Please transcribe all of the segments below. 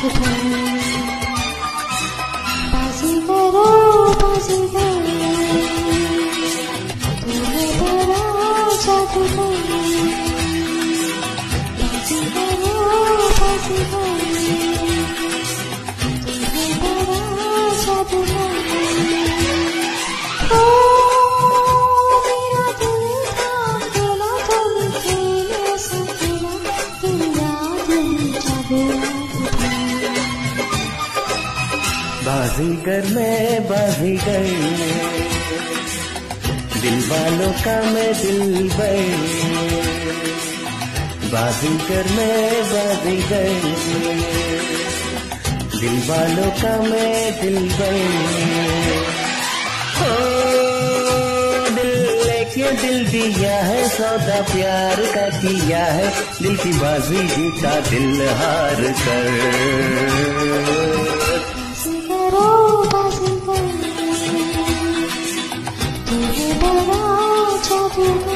बाजीगर ओ बाजीगर, तू है बड़ा जादूगर। बाजीगर ओ बाजीगर, तू है बड़ा जादूगर। ओ मेरा दिल था खेला तुम खेले सकेला, दिल याद जागो। बाजीगर मैं बाजीगर, दिल वालों का मैं दिलबर। बाजीगर मैं बाजीगर, दिल वालों का मैं दिलबर। ओ दिल लेके दिल दिया है, सौदा प्यार का किया है, दिल की बाजी जीता दिल हार कर। बाजीगर ओ बाजीगर, तू है बड़ा जादूगर।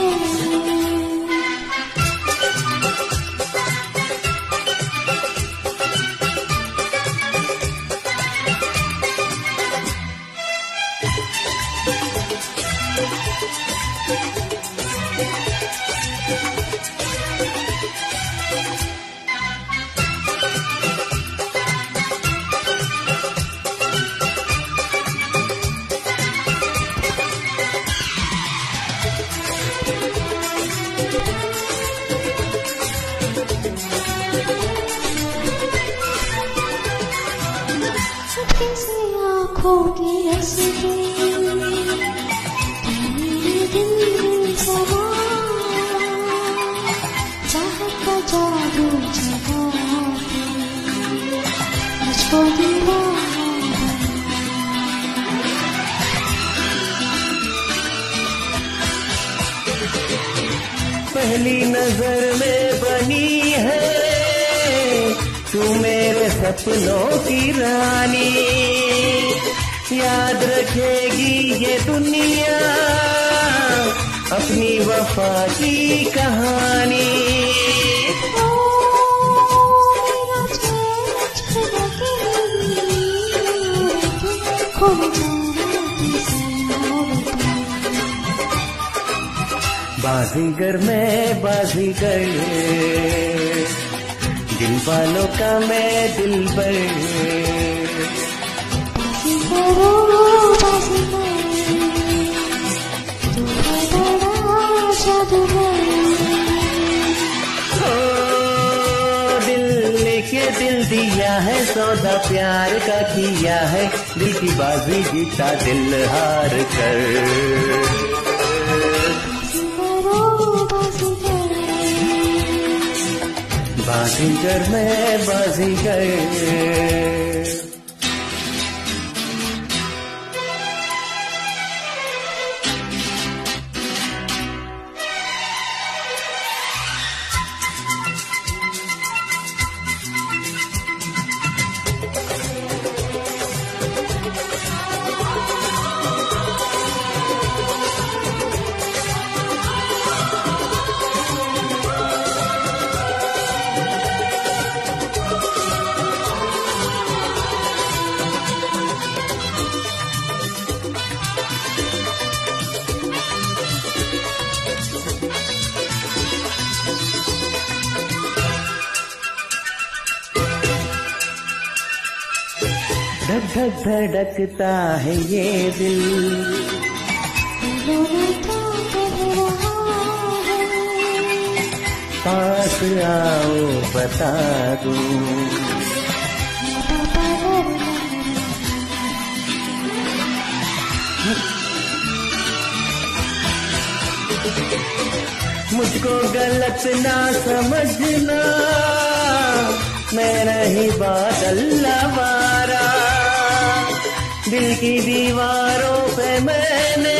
कैसे आँखों की हंसी मेरे दिल में समा, चाहत का जादू जगा के मुझको दीवाना। पहली नजर में बनी है तू मेरे सपनों की रानी, याद रखेगी ये दुनिया अपनी वफा की कहानी। मेरा चैन छुपा के खो जाना किसी और पे। बाजीगर मैं बाजीगर, दिल वालों का मैं दिलबर। बाजीगर ओ बाजीगर, तू है बड़ा जादूगर। ओ दिल लेके दिल दिया है, सौदा प्यार का किया है, दिल की बाजी जीता दिल हार कर। बाजीगर ओ बाजीगर, बाजीगर मैं बाजीगर। धक धक धड़कता है ये दिल, पास आओ बता दूं। मुझको गलत ना समझना, मैं नहीं बादल आवारा, दिल की दीवारों पे मैंने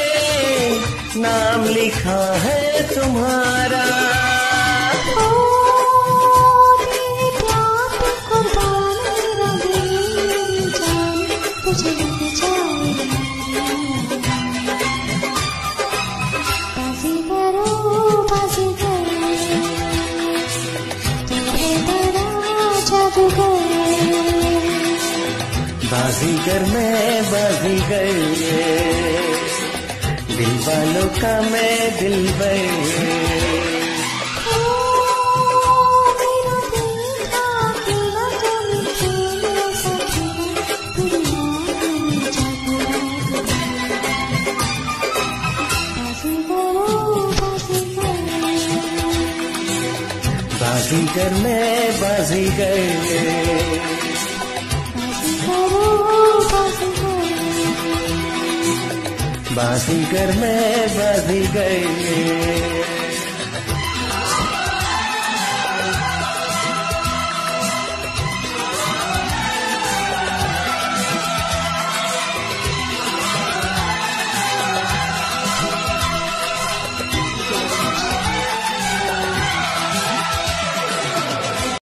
नाम लिखा है तुम्हारा। तेरे प्यार पे कुर्बान मेरा दिल जान, तुझे लेके जाए। बाजीगर ओ बाजीगर, तू है बड़ा जादूगर। बाजीगर मैं बाजीगर, दिल वालों का मैं दिलबर। बाजीगर मैं बाजीगर, बाजीगर मैं बाजीगर।